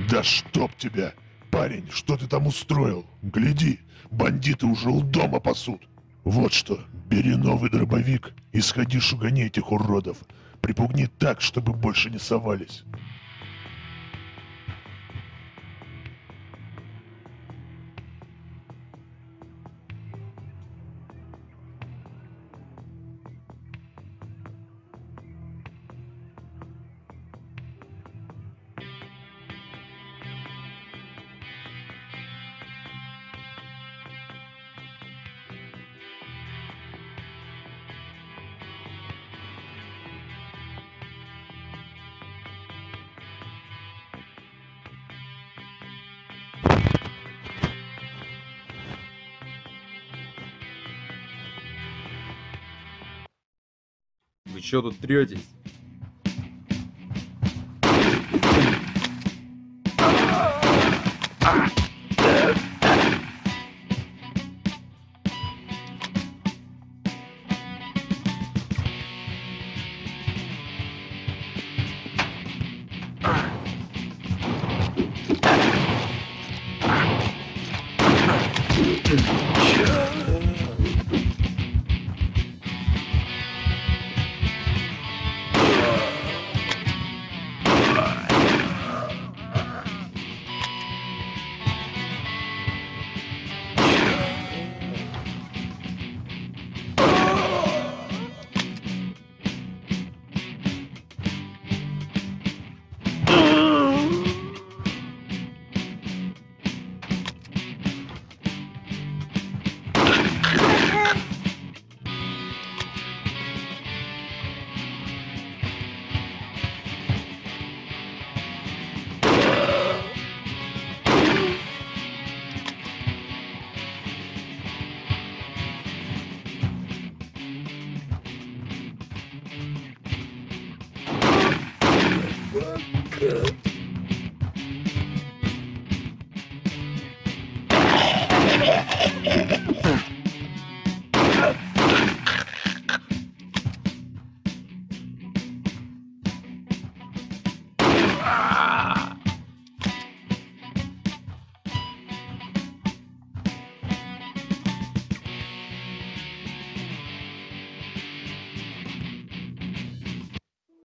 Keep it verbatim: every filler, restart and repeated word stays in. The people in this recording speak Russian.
Да чтоб тебя! Парень, что ты там устроил? Гляди, бандиты уже у дома пасут. Вот что, бери новый дробовик и сходи шугани этих уродов. Припугни так, чтобы больше не совались. Вы чё тут третесь? Yeah.